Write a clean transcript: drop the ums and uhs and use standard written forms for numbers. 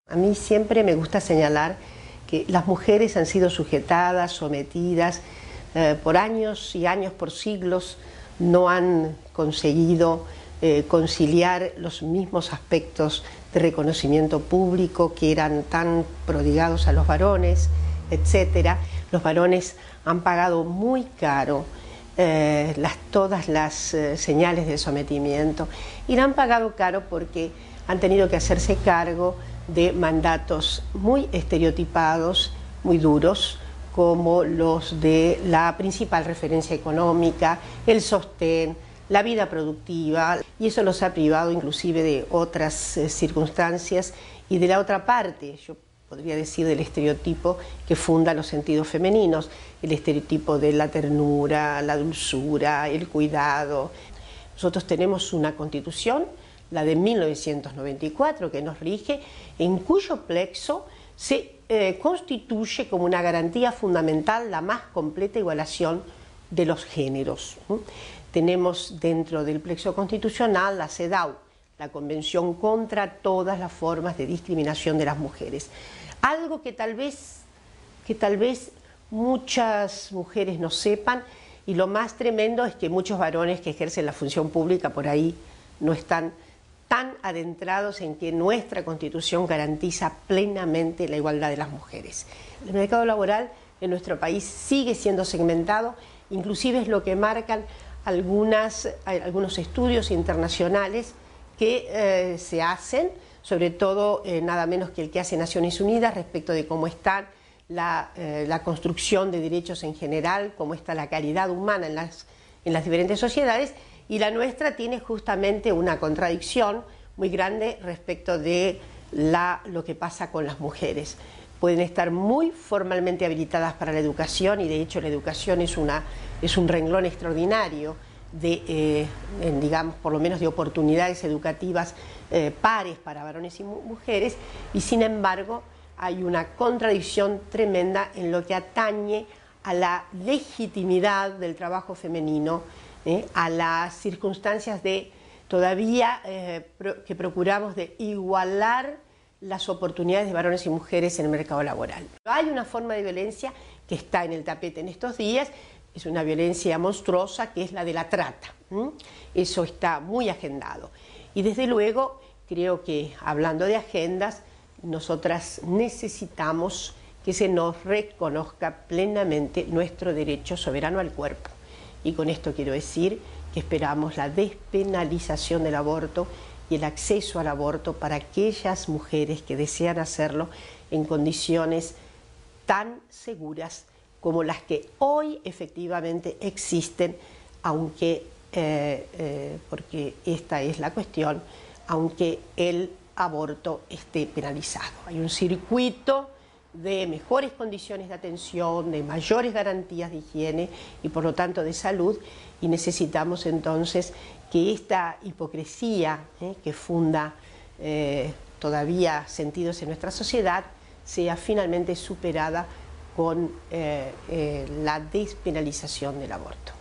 A mí siempre me gusta señalar que las mujeres han sido sujetadas, sometidas por años y años, por siglos, no han conseguido conciliar los mismos aspectos de reconocimiento público que eran tan prodigados a los varones, etc. Los varones han pagado muy caro todas las señales de sometimiento, y la han pagado caro porque han tenido que hacerse cargo de mandatos muy estereotipados, muy duros, como los de la principal referencia económica, el sostén, la vida productiva, y eso los ha privado inclusive de otras circunstancias y de la otra parte, yo podría decir, del estereotipo que funda los sentidos femeninos, el estereotipo de la ternura, la dulzura, el cuidado. Nosotros tenemos una constitución, la de 1994, que nos rige, en cuyo plexo se constituye como una garantía fundamental la más completa igualación de los géneros. Tenemos dentro del plexo constitucional la CEDAW, la Convención contra todas las formas de discriminación de las mujeres. Algo que tal vez muchas mujeres no sepan, y lo más tremendo es que muchos varones que ejercen la función pública por ahí no están tan adentrados en que nuestra Constitución garantiza plenamente la igualdad de las mujeres. El mercado laboral en nuestro país sigue siendo segmentado, inclusive es lo que marcan algunos estudios internacionales que se hacen, sobre todo nada menos que el que hace Naciones Unidas respecto de cómo está la construcción de derechos en general, cómo está la calidad humana en las diferentes sociedades, y la nuestra tiene justamente una contradicción muy grande respecto de lo que pasa con las mujeres. Pueden estar muy formalmente habilitadas para la educación, y de hecho la educación es un renglón extraordinario de, digamos, por lo menos de oportunidades educativas pares para varones y mujeres, y sin embargo hay una contradicción tremenda en lo que atañe a la legitimidad del trabajo femenino, a las circunstancias de todavía que procuramos de igualar las oportunidades de varones y mujeres en el mercado laboral. Hay una forma de violencia que está en el tapete en estos días, es una violencia monstruosa, que es la de la trata. Eso está muy agendado. Y desde luego, creo que hablando de agendas, nosotras necesitamos que se nos reconozca plenamente nuestro derecho soberano al cuerpo. Y con esto quiero decir que esperamos la despenalización del aborto y el acceso al aborto para aquellas mujeres que desean hacerlo en condiciones tan seguras como las que hoy efectivamente existen, aunque, porque esta es la cuestión, aunque el aborto esté penalizado. Hay un circuito de mejores condiciones de atención, de mayores garantías de higiene y por lo tanto de salud, y necesitamos entonces que esta hipocresía que funda todavía sentidos en nuestra sociedad sea finalmente superada con la despenalización del aborto.